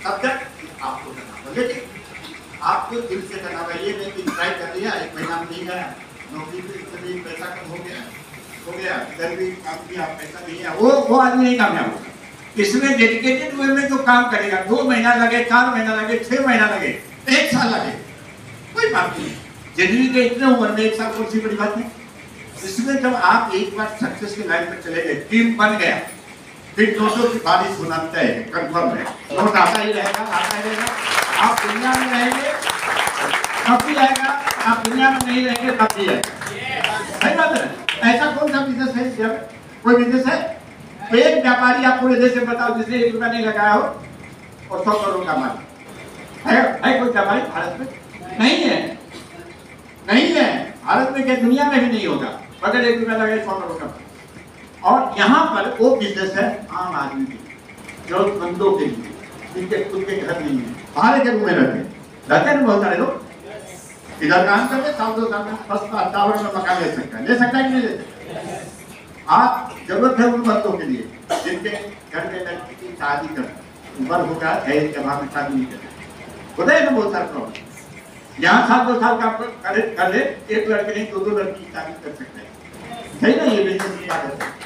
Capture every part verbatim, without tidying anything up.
तब तक आपको करना होगा। लेकिन आपको दिल से करना होगा। ये नहीं कि ट्राई कर लिया, एक महीना में नहीं गया, नौकरी भी पैसा कम हो गया हो गया इधर भी काम किया, पैसा नहीं है, वो वो आदमी नहीं कामयाब होगा। इसमें डेडिकेटेड वे में जो काम करेगा, दो महीना लगे, चार महीना लगे, छह महीना लगे, एक साल लगे, कोई बात नहीं। जिंदगी के इतने उम्र में एक साल कौन सी बड़ी बात नहीं। इसमें जब आप एक बार सक्सेस की लाइन पर चले गए, टीम बन गया, फिर नोटों की बारिश होना तय है, कंफर्म है। नोट आता ही रहेगा, आता ही रहेगा। आप दुनिया में रहेंगे तब भी आएगा, आप दुनिया में नहीं रहेंगे तब भी आएगा। सही बात है। ऐसा कौन सा बिजनेस है, जब कोई बिजनेस है, एक व्यापारी आप पूरे देश में बताओ जिसने एक रुपया नहीं लगाया हो और सौ करोड़ का मालिक है, है कोई व्यापारी भारत में? नहीं है, नहीं है। भारत में क्या, दुनिया में भी नहीं होगा अगर एक रुपया लगाए सौ करोड़ का। और यहाँ पर वो बिजनेस है आम आदमी के, जरूरतमंदों के लिए, जिनके खुद के घर नहीं है, भाड़े के रूम में रहते रहते हैं बहुत सारे लोग। इधर काम करके साल दो साल में फर्स्ट क्लास टावर में मकान ले सकता है, ले सकता है कि नहीं ले सकता। आप जरूरत है उन बंदों के लिए जिनके घर में लड़की की शादी कर उम्र होगा, दहेज के अभाव में शादी नहीं करते, होता है ना बहुत सारे प्रॉब्लम। यहाँ साल दो साल का कर, कर ले, एक लड़के नहीं दो दो लड़की की शादी कर सकते हैं। सही ना, ये बिजनेस की बात है।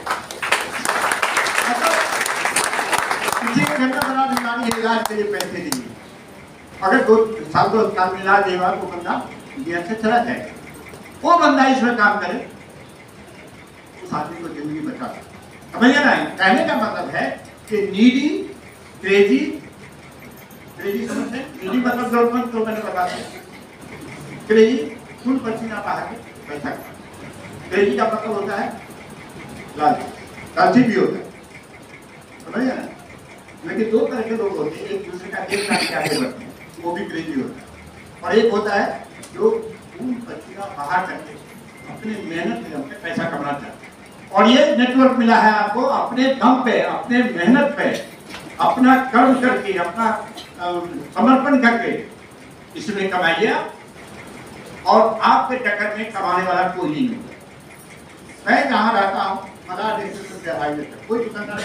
किसी के घर में बड़ा बीमारी है, इलाज के लिए पैसे नहीं, अगर दो साल दो साल में इलाज देगा तो बंदा दुनिया से चला जाएगा। वो बंदा इसमें काम करे, उस आदमी को जिंदगी बचा सकता। समझ ना, कहने का मतलब है कि नीडी क्रेजी, क्रेजी समझते हैं, नीडी मतलब जरूरतमंद, तो मैंने बता दिया। क्रेजी खून पसीना बहा के पैसा कमाना। क्रेजी का मतलब होता है लालची, लालची भी होता है, समझ ना। लेकिन दो तरह के लोग होते हैं, एक दूसरे का देख के आगे बढ़ते हैं, वो भी क्रेजी होता है। और एक होता है जो खून पसीना बहा करके अपने मेहनत के दम पे पैसा कमाना चाहते हैं। और ये नेटवर्क मिला है आपको, अपने दम पे, अपने मेहनत पे, अपना कर्म करके, अपना समर्पण करके इसमें कमाइए। और आपके टक्कर में कमाने वाला कोई नहीं होगा। मैं जहाँ रहता हूँ, मदार कोई दुकानदार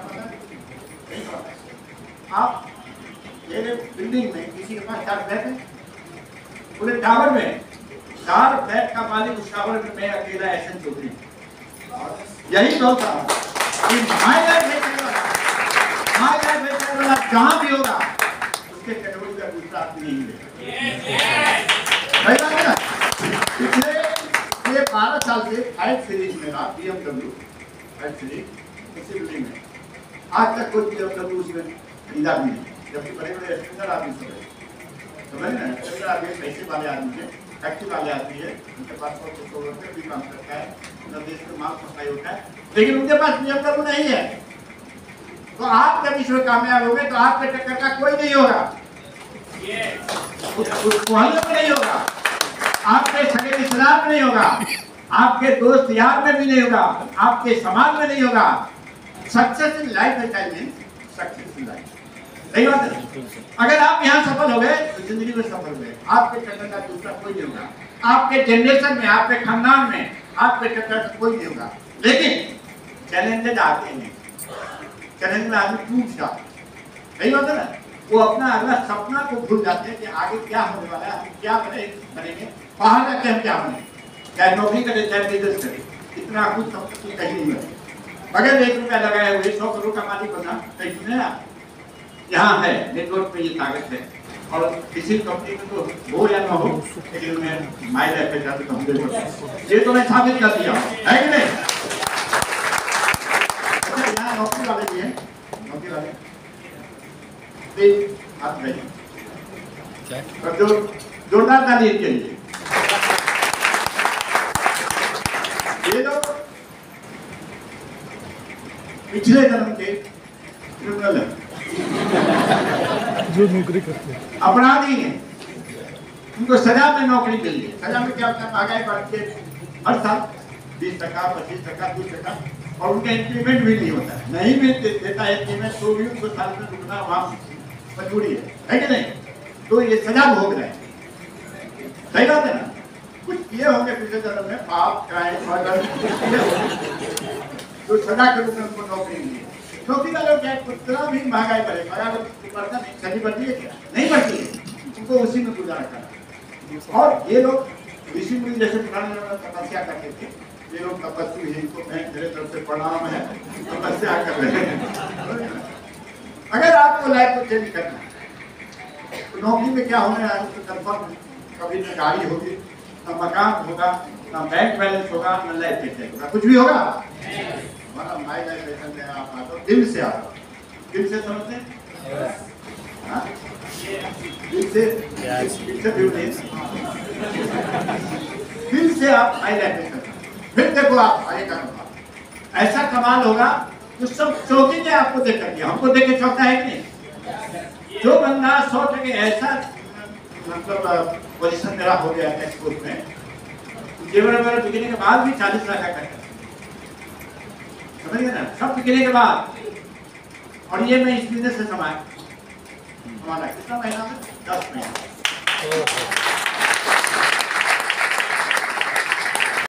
आप मेरे बिल्डिंग में किसी के पास चार फ्लैट है, पूरे टावर में चार फ्लैट का मालिक, उस टावर में मैं अकेला एहसन चौधरी। यही सोचता हूँ कि माय लाइफ बेचने वाला, माय लाइफ बेचने वाला जहाँ भी होगा उसके कैटेगरी का दूसरा आदमी नहीं मिलेगा। पिछले ये बारह साल से फाइव सीरीज में रहा, B M W five series इसी बिल्डिंग में, आज तक कोई बी एम डब्ल्यू उसमें खरीदा भी नहीं, जबकि बड़े बड़े स्टैंडर्ड आदमी सब है, समझ ना, स्टैंडर्ड आदमी, पैसे वाले आदमी है, फैक्ट्री वाले आदमी है, उनके पास सौ सौ रुपये भी काम करता है, उनका देश में माल सप्लाई होता है, लेकिन उनके पास बी एम डब्ल्यू नहीं है। तो आप जब इसमें कामयाब होंगे तो आपके टक्कर का कोई नहीं होगा, मोहल्ले में नहीं होगा, आपके सगे रिश्तेदार में नहीं होगा, आपके दोस्त यार में भी नहीं होगा, आपके समाज में नहीं होगा। सक्सेस इन लाइफ है, सक्सेस इन लाइफ, सही बात है। अगर आप यहाँ सफल हो गए तो जिंदगी में सफल हुए, आपके टक्कर का दूसरा कोई नहीं होगा, आपके जनरेशन में, आपके खानदान में आपके टक्कर का कोई नहीं होगा। लेकिन चैलेंजेस आते हैं, चैलेंज में आदमी टूट जाता है, सही बात है ना। वो अपना अगला सपना को भूल जाते हैं कि आगे क्या होने वाला है, हम क्या बने बनेंगे, बाहर जाके हम क्या बने, चाहे नौकरी करें चाहे बिजनेस करें, इतना कुछ सब कुछ कहीं नहीं बने। अगर एक रुपया लगाए हुए सौ करोड़ का मालिक होना कहीं सुने ना, यहाँ है नेटवर्क पे ये ताकत है। और किसी कंपनी में तो हो या ना हो, लेकिन मैं माय लाइफ पे जाते कहूँ, ये तो मैं साबित कर दिया है कि नहीं। यहाँ नौकरी वाले भी हैं, नौकरी वाले हाथ रही और जो जोरदार तालीम के लिए ये लोग पिछले जन्म के क्रिमिनल है, जो नौकरी करते हैं, अपराधी हैं, उनको सजा में नौकरी मिल गई। सजा में क्या होता है, महंगाई बढ़ती है हर साल बीस टका पच्चीस टका बीस टका, और उनका इंक्रीमेंट भी नहीं होता है, नहीं भी देता है इंक्रीमेंट, तो भी उनको साल में रुकना वहाँ मजबूरी है, है कि नहीं। तो ये सजा भोग रहे हैं, सही बात है ना। कुछ किए होंगे पिछले जन्म में, पाप क्राइम मर्डर, तो सजा के रूप में उनको नौकरी मिली। नौकरी वालों क्या कितना भी महंगाई बढ़े, महंगाई बढ़ता नहीं, सभी बढ़ती है क्या? नहीं बढ़ती है, उनको उसी में गुजारा करना। और ये लोग ऋषि मुनि जैसे पुराने लोग तपस्या करते थे, ये लोग तपस्वी हैं, इनको मैं मेरे तरफ से प्रणाम है, तपस्या कर रहे हैं। अगर आपको लाइफ को चेंज करना है तो नौकरी में क्या होने वाला है, कंफर्म कभी न गाड़ी होगी, न मकान होगा, न बैंक बैलेंस होगा, न लाइफ चेंज होगा, कुछ भी होगा हमारा माइंड लाइफ में आप आता दिल से आता, दिल से समझते हैं, दिल से दिल से दिल नहीं, दिल से आप माइंड लाइफ में, फिर देखो आप आगे का कमाल ऐसा कमाल होगा जो सब चौंकेंगे आपको देख करके। हमको देख के चौंकता है कि नहीं? जो बंदा सौ टके ऐसा मतलब पोजीशन मेरा हो गया एक्सपोर्ट में, जेवर वगैरह बिकने के बाद भी चालीस लाख का करता, समझिए ना, सब बिकने के बाद। और ये मैं इस बिजनेस से कमाया, हमारा कितना महीना में दस महीना